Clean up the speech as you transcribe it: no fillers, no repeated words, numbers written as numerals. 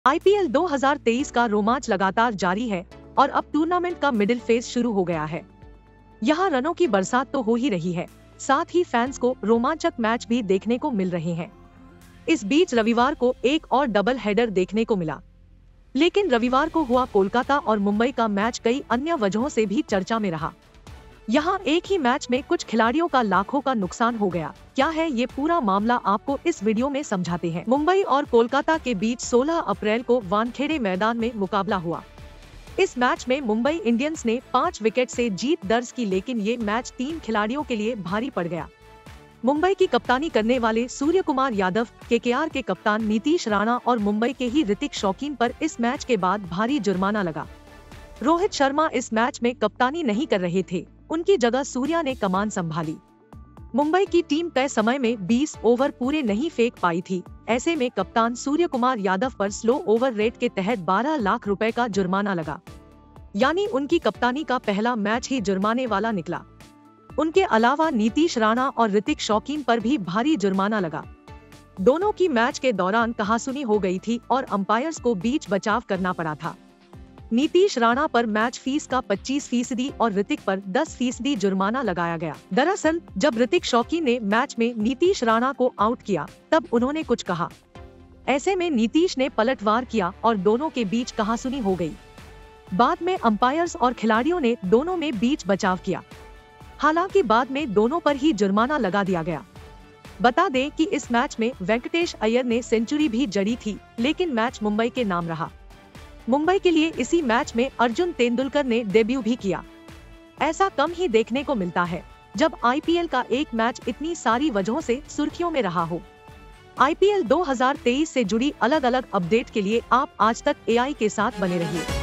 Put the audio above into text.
IPL 2023 का रोमांच लगातार जारी है और अब टूर्नामेंट का मिडिल फेज शुरू हो गया है। यहाँ रनों की बरसात तो हो ही रही है, साथ ही फैंस को रोमांचक मैच भी देखने को मिल रहे हैं। इस बीच रविवार को एक और डबल हेडर देखने को मिला, लेकिन रविवार को हुआ कोलकाता और मुंबई का मैच कई अन्य वजहों से भी चर्चा में रहा। यहाँ एक ही मैच में कुछ खिलाड़ियों का लाखों का नुकसान हो गया। क्या है ये पूरा मामला, आपको इस वीडियो में समझाते हैं। मुंबई और कोलकाता के बीच 16 अप्रैल को वानखेड़े मैदान में मुकाबला हुआ। इस मैच में मुंबई इंडियंस ने 5 विकेट से जीत दर्ज की, लेकिन ये मैच 3 खिलाड़ियों के लिए भारी पड़ गया। मुंबई की कप्तानी करने वाले सूर्य कुमार यादव, केकेआर के कप्तान नीतीश राणा और मुंबई के ही ऋतिक शौकीन पर इस मैच के बाद भारी जुर्माना लगा। रोहित शर्मा इस मैच में कप्तानी नहीं कर रहे थे, उनकी जगह सूर्या ने कमान संभाली। मुंबई की टीम तय समय में 20 ओवर पूरे नहीं फेंक पाई थी। ऐसे में कप्तान सूर्य कुमार यादव पर स्लो ओवर रेट के तहत 12 लाख रुपए का जुर्माना लगा, यानी उनकी कप्तानी का पहला मैच ही जुर्माने वाला निकला। उनके अलावा नीतीश राणा और ऋतिक शौकीन पर भी भारी जुर्माना लगा। दोनों की मैच के दौरान कहासुनी हो गई थी और अंपायर्स को बीच बचाव करना पड़ा था। नीतीश राणा पर मैच फीस का 25% और ऋतिक पर 10% जुर्माना लगाया गया। दरअसल जब ऋतिक शौकीन ने मैच में नीतीश राणा को आउट किया, तब उन्होंने कुछ कहा। ऐसे में नीतीश ने पलटवार किया और दोनों के बीच कहासुनी हो गई। बाद में अंपायर्स और खिलाड़ियों ने दोनों में बीच बचाव किया। हालांकि बाद में दोनों पर ही जुर्माना लगा दिया गया। बता दें कि इस मैच में वेंकटेश अय्यर ने सेंचुरी भी जड़ी थी, लेकिन मैच मुंबई के नाम रहा। मुंबई के लिए इसी मैच में अर्जुन तेंदुलकर ने डेब्यू भी किया। ऐसा कम ही देखने को मिलता है जब आईपीएल का एक मैच इतनी सारी वजहों से सुर्खियों में रहा हो। आईपीएल 2023 से जुड़ी अलग अलग अपडेट के लिए आप आज तक एआई के साथ बने रहिए।